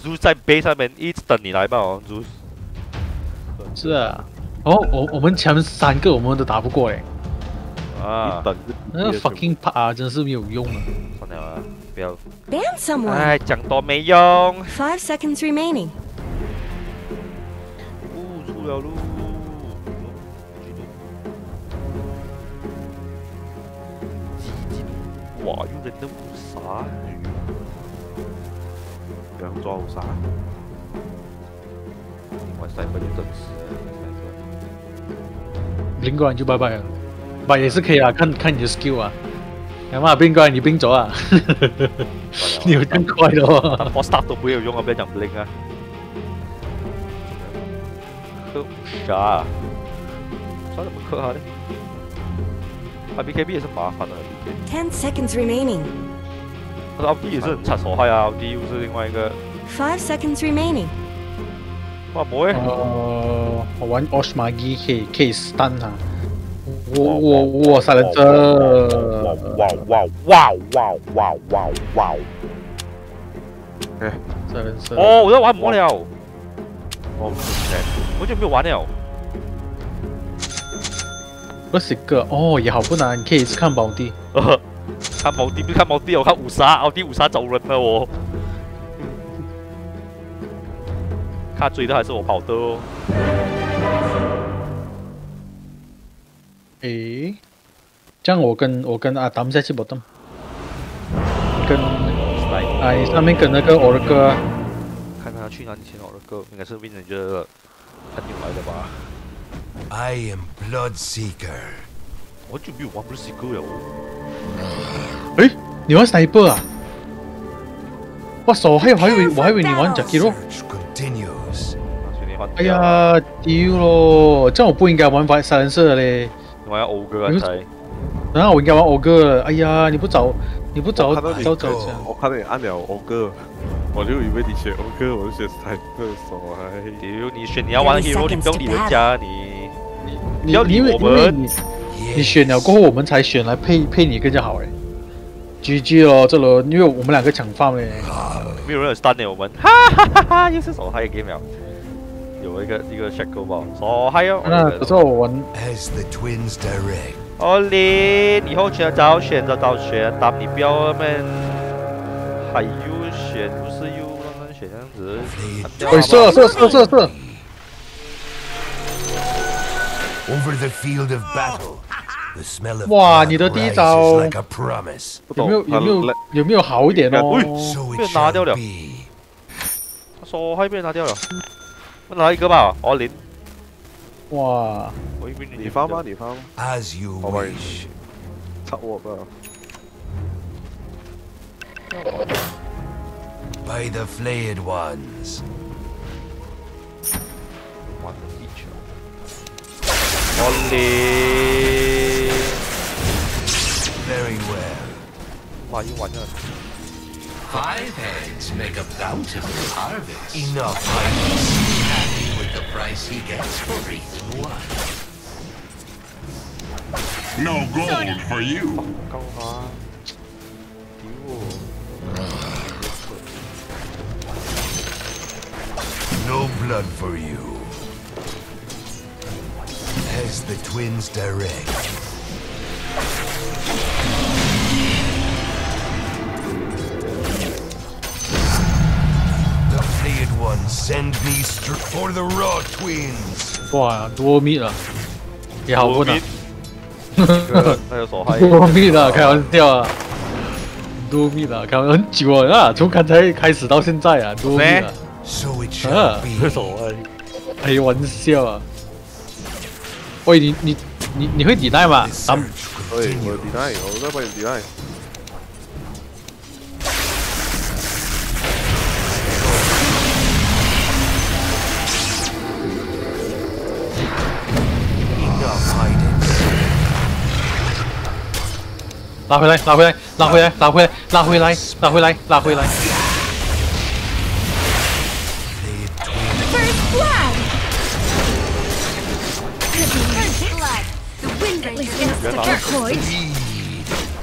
Zeus 在 base 上面一直等你来吧，哦，Zeus。 是啊。哦，我们前面3个我们都打不过哎。 啊， 等那个 fucking 爬真是没有用啊。 算了啊，不要。 Ban someone. 哎，讲多没用。 5 seconds remaining. 出了路。哇，有人的五杀。 不要抓五杀。 另外3分就等死。 冰过来就拜拜了，拜也是可以啊，看你的 skill 啊。来嘛，冰过来你冰走啊，你有更快的哦。 我 start 都没有用啊，不要讲 blink 啊。克五杀，算怎么克他呢？啊 BKB 也是麻烦的 10 seconds remaining. 他说奥迪也是很差手害啊，奥迪又是另外一个。 5 seconds remaining. 哇，没诶。 我玩 Oshmagi 可以 stun 他。我杀人者。 哇！ 哎， 杀人者。 哦，我在玩魔了。哦，我就没有玩了。 20个哦，也好不难，你可以一直看宝地。 看宝地不是看宝地，我看五杀，奥迪五杀走人了我。他追的还是我跑的哦。 诶，这样我跟阿达下去 bottom， 跟你上面跟那个 Oracle， 看他去哪里先 Oracle， 应该是 Win 的朋友来的吧。 I am Bloodseeker。 我就没有玩 Bloodseeker 了。 诶，你玩 Sniper 啊？我手还以为你玩 Jakiro。哎呀，丢咯！这样我不应该玩杀人社的嘞。 你玩Ogre刚才。 然后我应该玩 Ogre 了。哎呀，你不早早讲。 我看到你按了 Ogre， 我就以为你选 Ogre， 我就选Sniper手哎。 丢，你选你要玩 Hero， 你不用理人家，你要理因我们。 你选了过后，我们才选来配你更加好哎。GG 哦，这轮因为我们2个抢饭嘞。 没有人有 stun 我们，哈哈哈哈！又是手嗨 game 了。有一个 shackle 吧，手嗨哦。 那可是我玩。 奥利，以后选早选，当你不要们还又选，不是又乱选这样子。 喂，射！ Over the field of battle, the smell of 哇，你的第一招 like a promise. 有没有好一点哦？ 被拿掉了，手还被拿掉了，我拿一个吧，奥林。哇，我以为你发吗 ？As you wish. 插我吧。 By the flayed ones. 奥利 Very well. 哇，又玩了。 5 heads make a bountiful harvest. Enough. He's happy with the price he gets for each one. No gold for you. 高啊！丢哦。 No blood for you. As the twins direct. The flayed ones send me straight for the raw twins. 哇，多密了，也好不难。 那有手嗨。 多密了，开玩笑啊！多密了，开玩笑很久了啊，从刚才开始到现在啊，多密了。 So it shall be. 手嗨，开玩笑啊！喂，你会抵赖吗？ 对，我抵赖，我在帮你抵赖。 拉回来，拉回来，拉回来，拉回来，拉回来，拉回来，拉回来。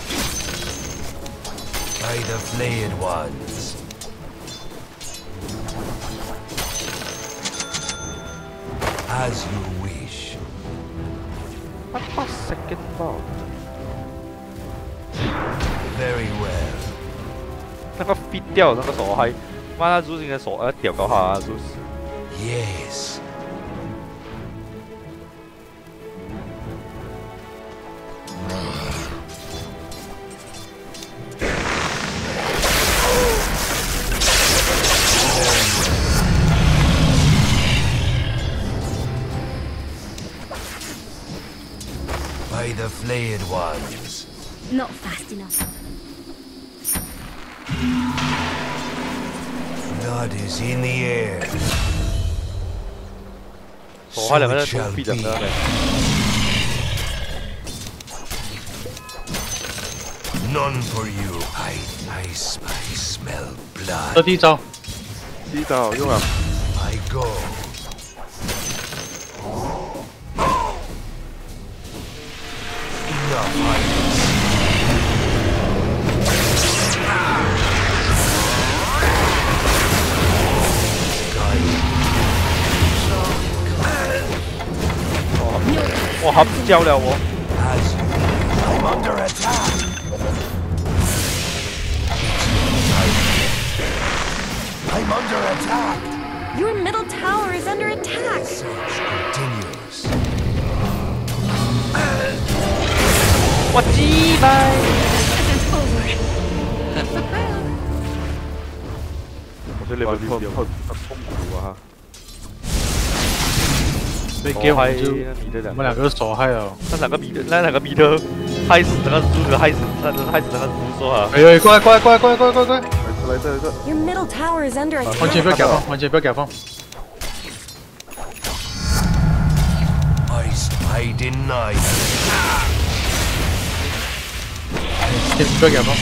By the flayed ones. As you wish. 8 second ball， Very well. 那个 fit 掉那个手还，妈的，就是应该手掉高下就是。 Yes. By the flayed ones. Not fast enough. Blood is in the air. 手还两个 So 在 it shall 逼两个 be. 呗。 None for you. I smell 这 blood. 第一招， 第一招用了， I go. Enough hiding. Guide. 哇，他教了我。 As you wish. I'm under attack. I'm under attack. Your middle tower is under attack. Search continues. 我击败。 Isn't over. 我觉得你们很痛苦啊！ 被给我害们就米的我们两个手害了。 那两个米的害死那个猪，害死那个猪说啊！ 哎呦，过来！ 来这个， Your middle tower is under 完全不要 attack. 假放，完全不要假放。 I deny. 先不要假放。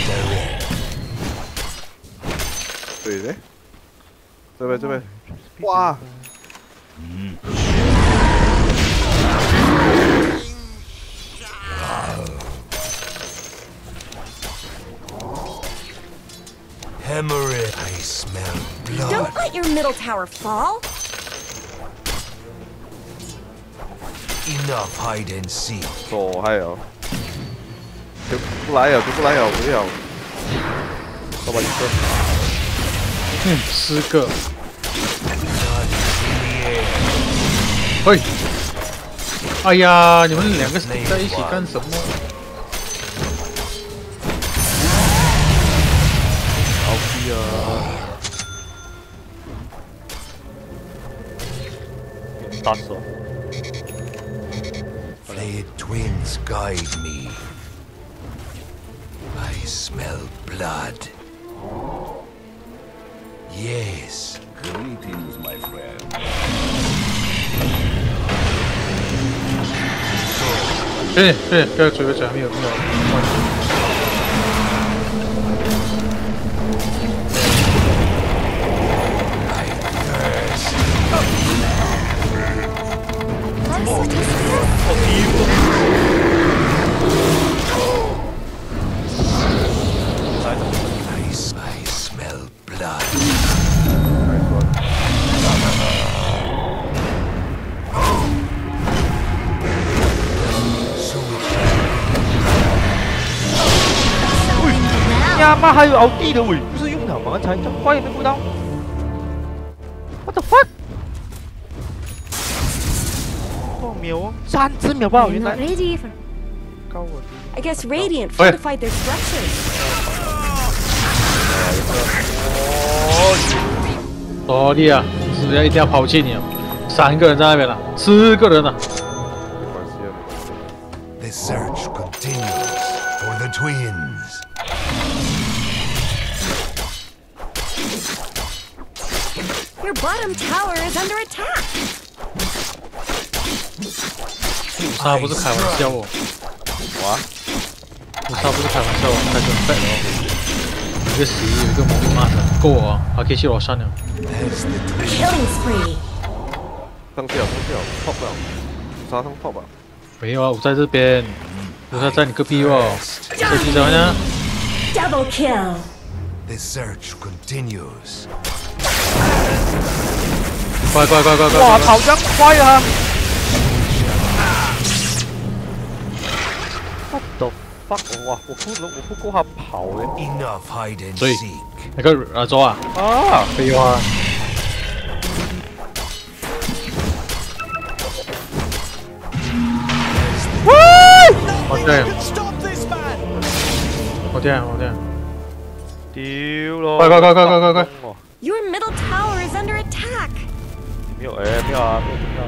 对的，这边，哇！ Hemorrhage. I smell blood. Don't let your middle tower fall. Enough hide and seek. 手还有，就不来了，不要。 老板，你说。 4个。 Blood is in the air. 嘿，哎呀，你们两个在一起干什么？ 好逼啊！ 打死我！ Flayed twins guide me. I smell blood. Yes. Greetings, my friend. 对，不要追，没有。 I smell blood. So it shall 呀妈，还有熬地的喂，不是用两吗？才这快也没顾到。What the fuck？ 多少秒啊？3只秒吧，原 I'm 来 not。ready for. 高我 I guess Radiant fortified their structures. 哦，你啊，是不是一定要抛弃你啊？3个人在那边了，4个人了。 没关系啊， The search continues for the twins. Your bottom tower is under attack. 他不是开玩笑哦。 哇！ 他不是开玩笑哦，开始很 bad 哦。有一个11，有一个魔力 master， 够我啊，还可以去楼上了。 As the twins Killing spree. 上去了，top 了，杀上 top 啊！ 没有啊，我在这边，我在你隔壁哦。手机怎么样？ Double kill. the search continues. 快！ 哇，跑这样快啊！ fuck！ 哇，我不够他跑诶。 Enough hide and 所以 seek. 那个左啊， 啊！ 废话。我聽，我聽。 屌咯！ 快！ Your middle tower is under attack. 沒有沒有啊，沒有。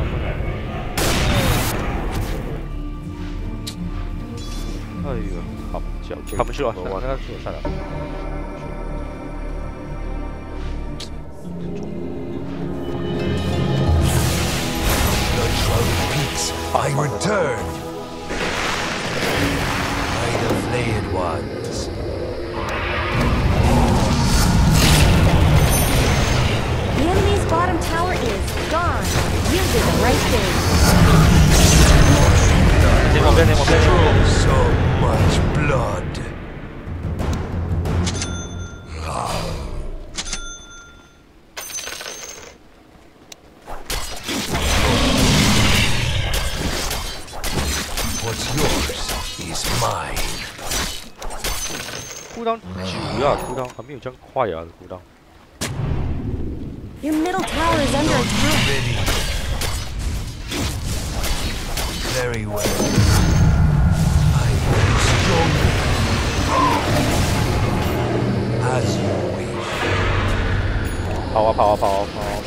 哎呦，好腳，他們去了，那個去了，算了。 I return. By the flayed ones. The enemy's bottom tower is gone. You did the right thing. So much blood. What's yours is mine. 酷檔久啊，酷檔還沒有這樣快啊，酷檔。 Your middle tower is under attack. Ready. Very well. I am stronger. As you wish. 跑啊！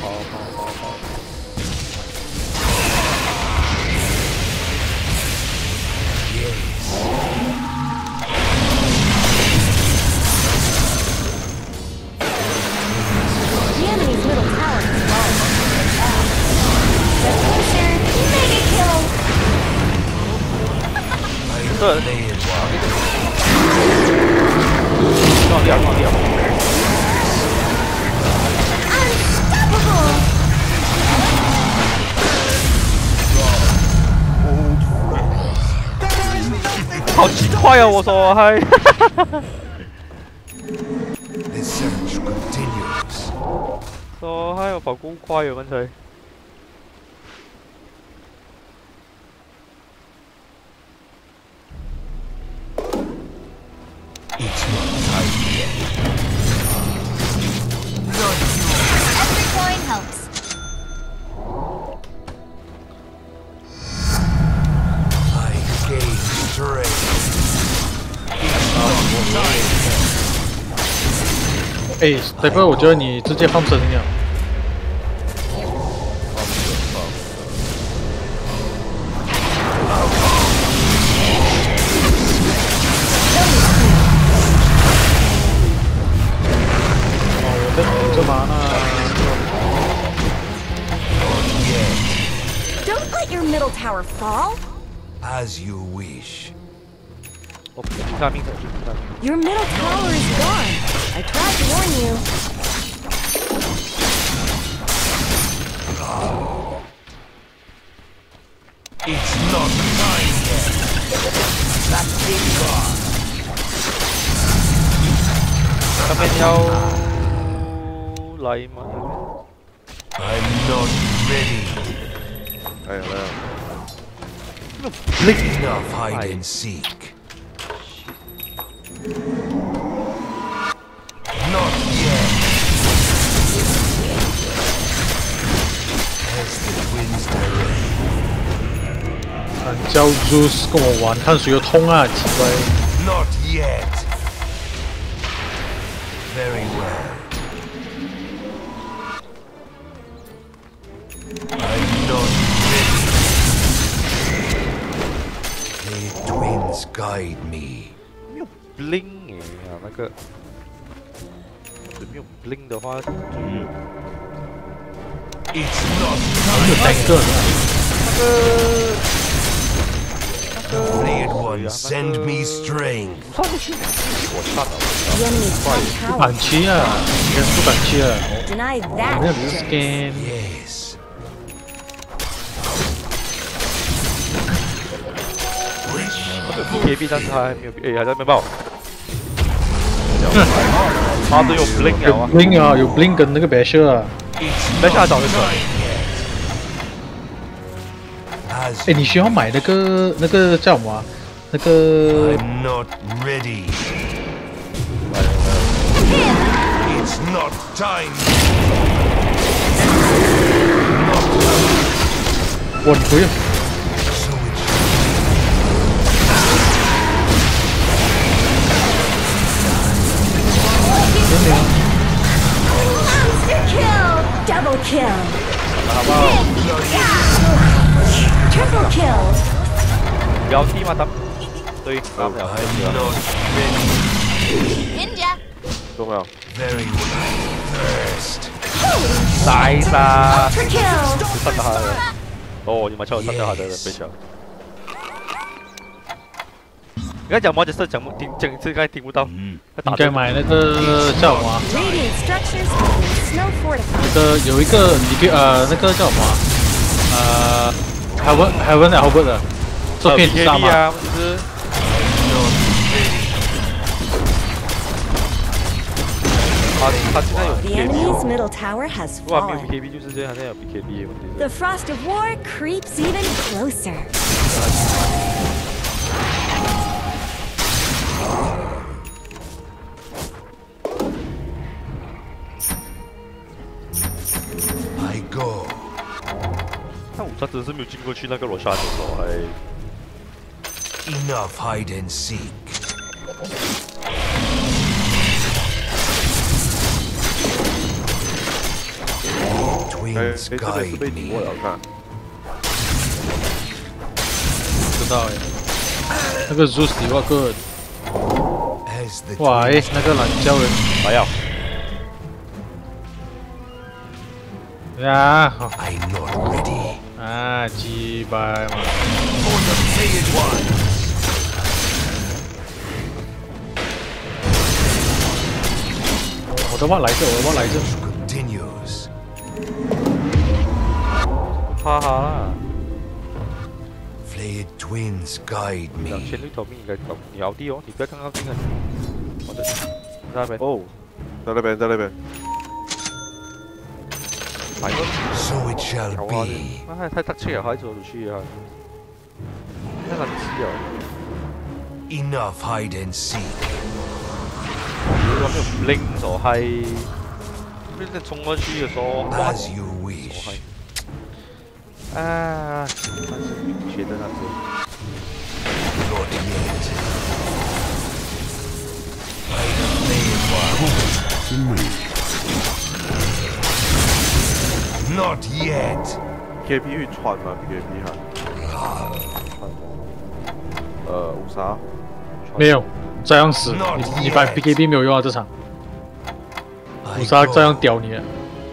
The enemy's middle tower is gone. Defender, mega kill. I lay it one. 撞掉！ Unstoppable. 好奇怪啊！我說嗨， The search continues. 說嗨，我跑夠快啊，剛才。 It's not time yet. Not you. Every coin helps. I gain strength. It's not time yet. 哎，代表我觉得你直接放声音了。哦，我在等着嘛呢。 Don't let your middle tower fall. As you wish. 我拼命的。 Your middle tower is gone. I tried to warn you. It's not time yet. That's been gone. 他們要來嗎？ I'm not ready. 哎呀， Enough hide and seek. Not yet. As the winds direct. 叫 Zeus 跟我玩，看谁有痛啊！奇怪。 Not yet. Very well. I'm not ready. The twins guide me. bling 耶啊，那个没有 bling 的话， It's not 有 time 单 yet. 个呢。 The flayed ones send me strength. 上不去，我看了， The enemy's top 不 tower. 敢吃啊，应该是不敢吃啊。 Deny 我 that. 没有 scan。 Yes. 贴壁，但是他还没有，哎，还在那边爆，他都有 bling 了啊， blink 啊，有 blink 跟那个 basher 啊。 没下找就可以。 As 哎，你需要买那个叫什么啊？ 那个 I'm not ready. It's not time. 哇，你回啊！ So it Monster kill! Double kill! Triple kill! 有啲嘛得，對啱有 I'm not ready. Ninja! 中了， Very well. First. 晒啦， Ultra kill! 殺得下嘅。哦，你買出嚟殺得下的非常。而家有冇只色整整这个听不到？ 应该买那个叫什么啊？ Radiant structures have been snow 那 fortified. 个有一个你可以那个叫什么啊？Heaven Albert 的，做骗子杀嘛？ 啊，就是他现在有 The BKB enemy's middle tower has 如果没有 fallen. BKB 就是这样，好像有 BKB 的问题。 The frost of war creeps even closer. I go. 但武藏真是没有进过去那个罗山的时候，还 Enough hide and seek. Twins 这边 guide 是被堵 me. 我了看， 知道哎。那个 Zeus 底哇 good， As the 哇哎 twins 那个懒觉人还要呀， I'm not ready. 啊鸡巴嘛， For the flayed one. 我的话来着，我的话来着， Continues. 怕他啦。 Flayed twins guide 两 me. 千六头命应该搞，你熬地哦，你不要看靠近啊。我的那边哦，在那边，在那边， 买个 So it shall 搞啊 be. 你，太车啊，还做出去啊，太难吃啊。 Enough hide and seek. 如果没有 blink 所係，你衝過去嘅時候，哇！ As you 所 wish. 係啊，但是你覺得那是 Not yet. By the flayed one. Not yet. KP 會傳嘛？BKP 係，五殺， 没有，这样死，你把 BKB 没有用啊，这场五杀这样屌你啊！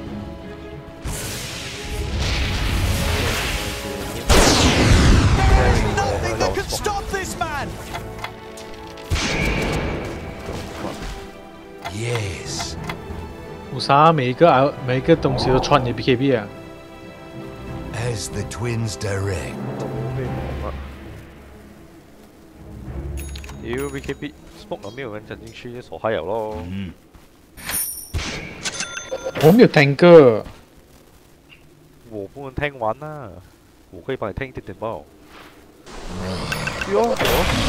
Yes. 五杀每一个东西都穿你 BKB 啊！ As the twins direct. 屌 BKB smoke 有沒有人進進去所係有咯？ 我没有 tanker， 我不能聽完啦，我可以幫你聽一點包。喲，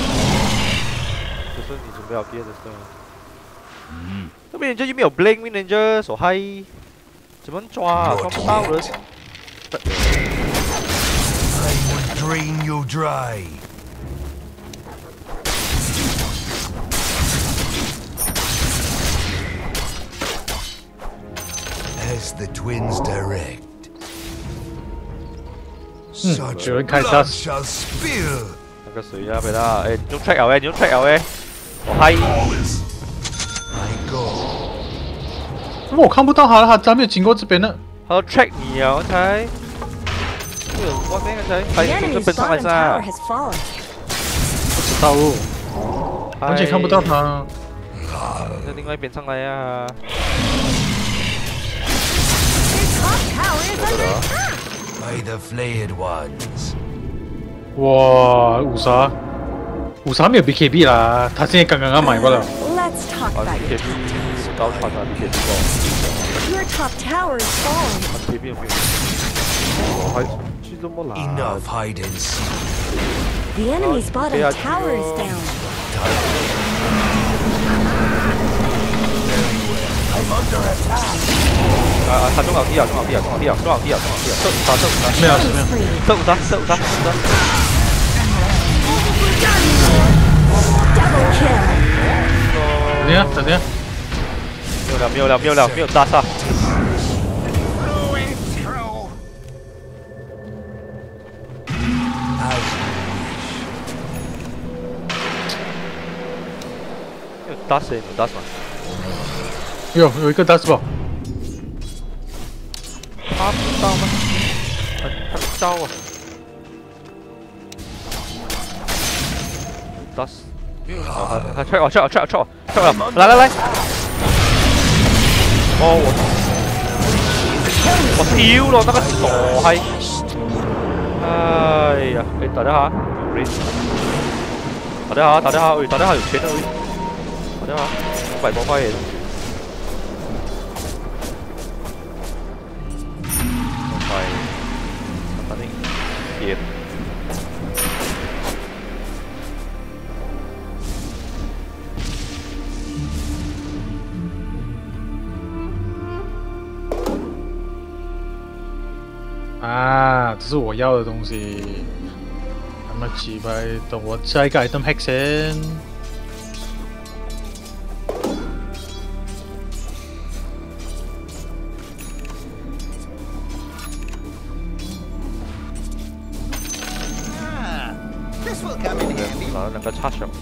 就是你準備好別的是嗎？這邊人家又沒有 blink，人家所係怎麼抓？抓不到人。 I will drain you dry. As the twins direct. Such 有人開 blood 殺 shall spill. 那個水啊，俾啦，誒，你用 track 後嘅，你用 track 後嘅，我係 I go. 我看不到他，他没有经过这边呢。 佢 track 你啊，我睇，呢個我邊個睇， The 係 enemy's 佢上來 bottom 噻 tower，has fallen. 不知道哦，完全看不到他。 在另外一邊上來啊， Their top tower is under attack. By the flayed ones. 哇，五杀没有 BKB 啦，他现在刚刚买过了。 Let's talk 啊 about your BKB top tower. 高傳啊 BKB 個 Your top tower is fallen. ，BKB 有沒有？ 我還去這麼難？ Enough hide and seek. The enemy's bottom yeah, tower is yeah. down. I'm under attack. 中牛 T 啊，中牛 T 啊，中牛 T 啊，中牛 T 啊，中牛 T 啊，射五殺，射五殺， 没有没有， Killing spree. 射五殺，射五殺，射五殺。 Double kill. 等下， 没有了，没有大杀。 打死你，打死吗？ 有一个 dust ball， 他不知道吗？他不知道啊！打死！他踹我了！来！哦，我丟咯，那個傻閪！哎呀，你打電話，打電話，喂，打電話有錢啊喂！ 打電話，500多塊嘢。反正tiền。 啊，这是我要的东西。那么几百，等我下一个 item hack 先。 This will come in handy. 拿那个插手。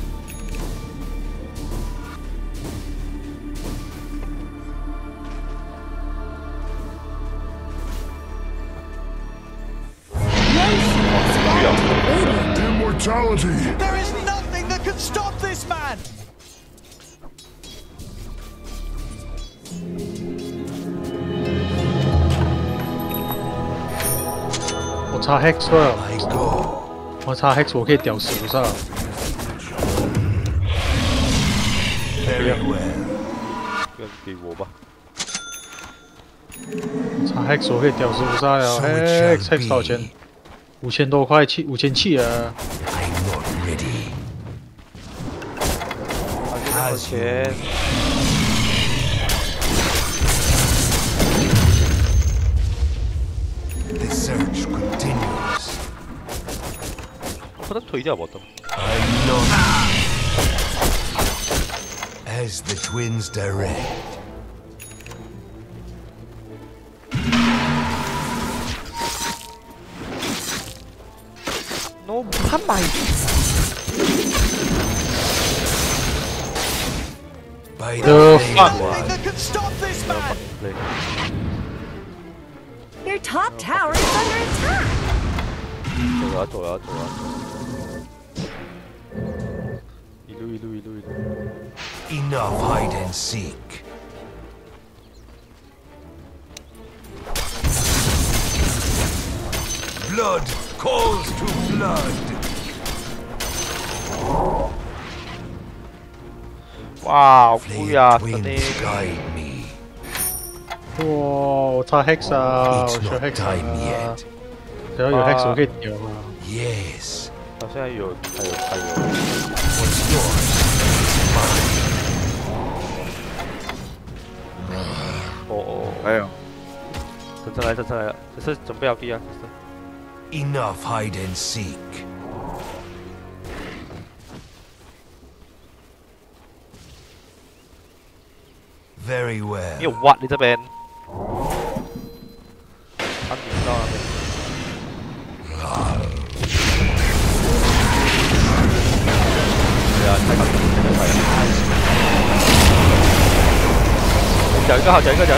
Immortality. There is nothing that can stop this man. 我插 hex 了， I go. 我插 hex 我可以屌死上。 Very well. 给我吧。 插 hex 我可以屌死上了 ，hex 多少钱？5000多块，5700啊！ I'm not ready. 多少钱？ The search continues. 不能推掉我的。 I'm not. As the twins direct. No， 他买。 By The the fuck? Nothing that can stop this man. Your top tower is under attack. 走了。一路。 Enough hide and seek. Blood calls to blood. 哇，好贵啊！真 Twins 的。 guide me. 哇，我插 hex 啊，我 It's 需要 not hex time 啊 yet.！ 只要有 hex 我可以屌啊！ Yes. 好像还有。 What's yours? 哦， 还有， 真正来了，这是准备要 P 啊！ Enough hide and seek. Very well. 没有挖你这边。他顶到那边。对啊，太搞笑了。找一个好，找一个。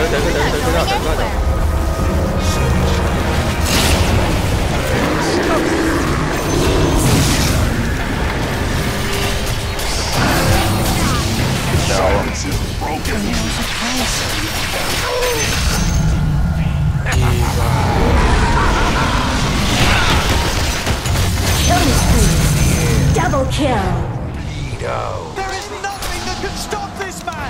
Killing spree. Double kill. There is nothing that can stop this man.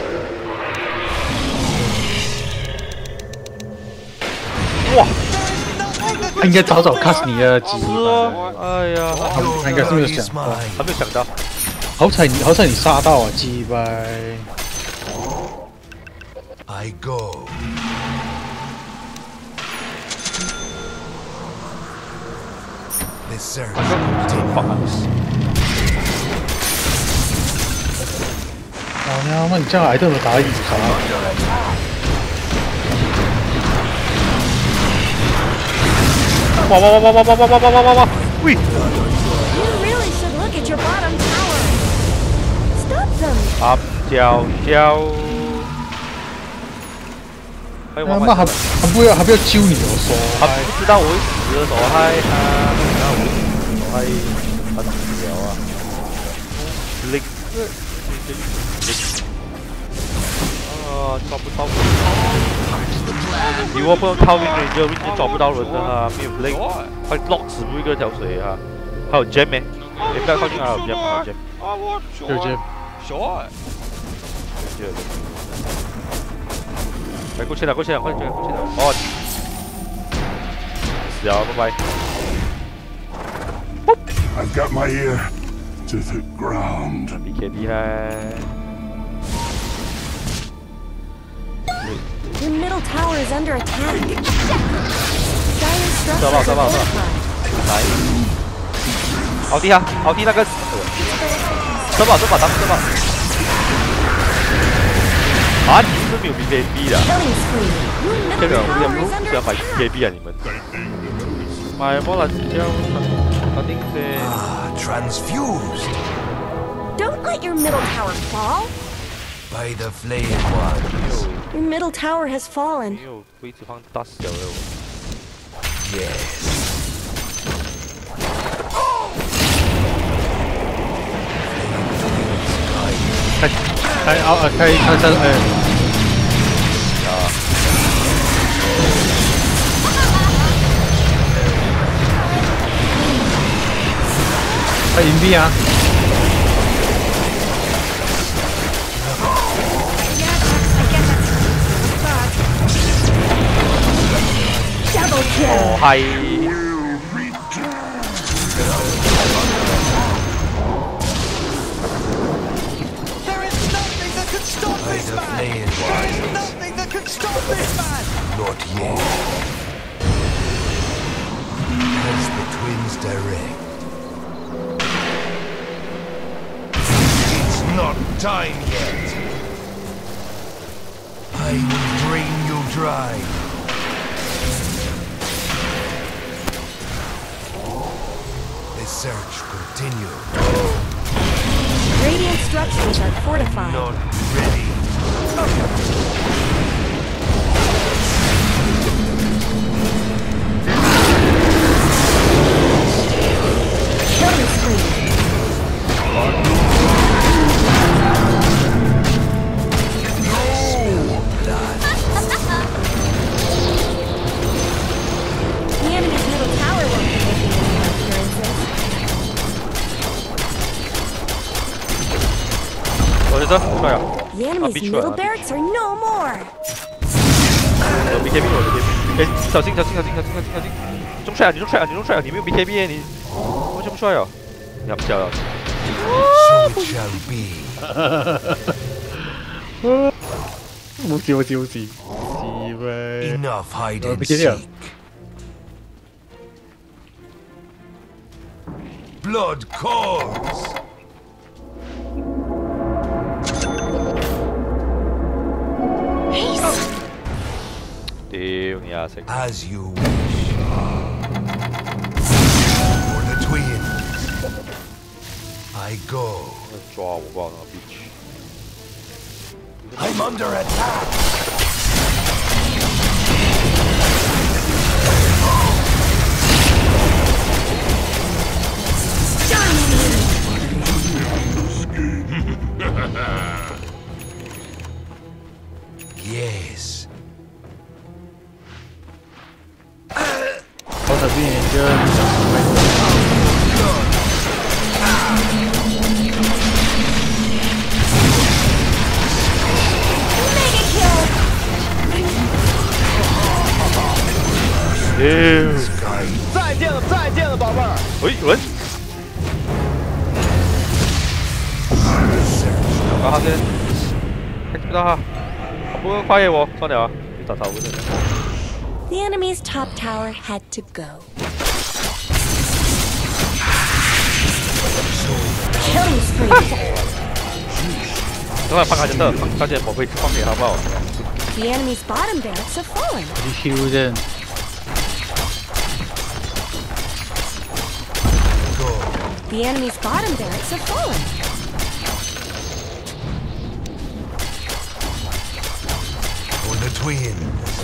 哇！ 他应该早早 cast 你的鸡是哦，哎呀， 他应该是没有想 is 到， mine. 还没有想到。 好彩你杀到啊，鸡掰！ I go. The search continues. 好呀，那你这样癌症都打雨啥？ 哇！喂！ You really should look at your bottom tower. Stop them. 阿娇，哎呀， 那还不要揪你哦，说他不知道我会死的，傻嗨啊！不知道我会死，傻嗨，他死了啊！零，啊，抓不到人！如果不能靠近你，就抓不到人的哈，没有 blink， 快 lock 死每个条水哈。还有 jam 没？你不要靠近还有 jam， 还有 jam。 有些哎，过去了，快点！哦，死了，拜拜。 I've got my ear to the ground. BKB 害。 Your middle tower is under attack. Dire 收 structures 了， are 收了，收了。 fortified. 来，奥迪啊，奥迪那个，收吧，咱们收吧。啊，你是没有 BKB 的？ Killing spree. Your 这 middle 个我 tower 不 is 想 under 买 attack. BKB 啊，你们。买莫兰胶，肯定是。 Ah, transfused Don't let your middle tower fall. by the flame ones. Your middle tower has fallen. 没有位置放大小了。 Yes. 开车哎！开银币啊！ Double kill. 哦嗨！ By the flame ones. Not yet. As the twins direct. It's not time yet. I will drain you dry. The search continues. Radiant structures are fortified. Not ready. Killing spree. The enemy's middle tower won't be making any more appearances. 我的车出来了， The enemy's beach middle one, barracks are no more. 我 BKB， 我 BKB。哎，小心！中帅啊！你没有 BKB， 你完全不帅哦。你要不叫了？ So it shall be. 冇事，雞掰！ Enough hide and begin seek. Blood calls. 屌你啊！食 As you wish. For the twins. I go. 抓我吧，那个 bitch。 I'm under attack. Yes. 好彩避免就 Mega kill. 屌！ Sky 喂，有人！搞下先，看不到他，不过跨越我，算了啊，你打他我这。 The enemy's top tower had to go. Killing spree. 等下放卡真的，放件宝贝放给他好不好？ The enemy's bottom barracks have fallen. 你 Q 先。 The enemy's bottom barracks have fallen. For the twins.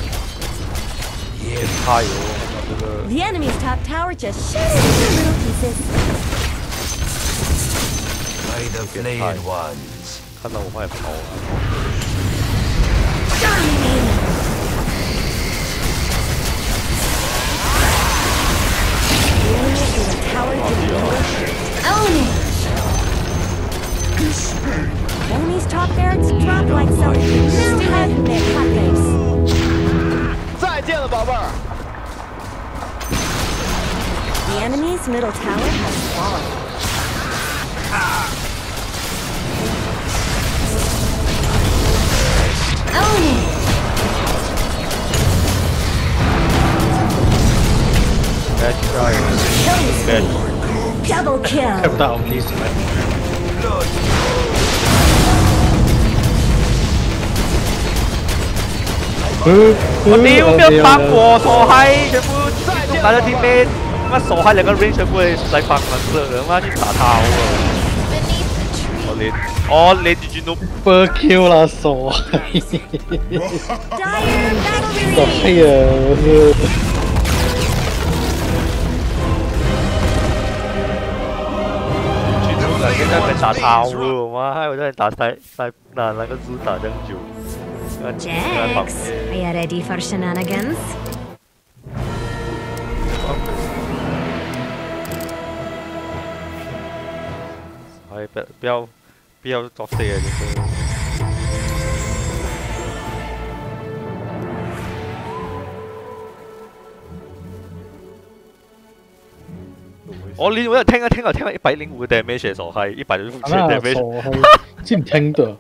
太油了，这个。 The enemy's top tower just shattered into little pieces. By the flayed ones. 看到我快跑了。 Dominating. The enemy is a tower defeated. Own it. Enemy's top barracks dropped like some now have their hotcakes. 再见了，宝贝儿。 The enemy's middle tower has fallen. Own it! Killing spree. Double 看 kill. 不到，你死了。 我屌，不要幫我傻閪，全部中打咗啲咩？乜傻閪兩個 range 全部係唔使放撚嘅，媽去打他好啊！我連住轉到 Super Q 啦，傻。 Dire battle 傻 release. 閪啊！ 轉到現在被打他喎，媽！我真係打太難啦，個豬打這樣久。 Jax, are you ready for shenanigans? 係不要作死嘅，就是我連我聽一聽105嘅 damage 傻閪，105嘅 damage。 傻閪，真聽的。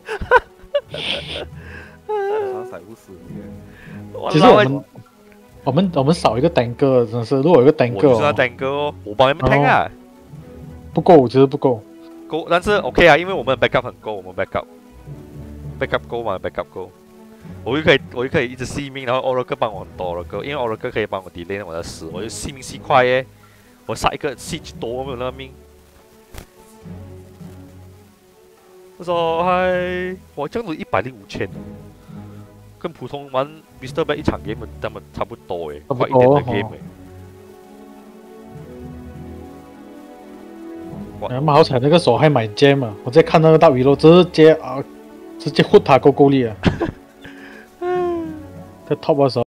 傻仔不死你。 其實我們少一個 tanker，真是，如果有一個 tanker， 我就是那 tanker 哦，我幫你們聽啊。 不夠，其實不夠。 夠，但是 OK 啊，因為我們 backup 很夠，我們 backup 夠嘛 ，backup 夠。我就可以一直惜命，然後 Oracle 幫我很多 Oracle，因為 Oracle 可以幫我 delay 我的死，我就惜命惜快耶。我殺一個 siege 多，我沒有那個命。我說嗨，我這樣都105,000，跟普通玩 Mr. Bad 一場 game 他們差不多誒，快一點的 game 誒。 媽好彩那個手還買 gem 啊！我在看那個大魚肉，直接 hook 他夠力啊！在 top 的時候。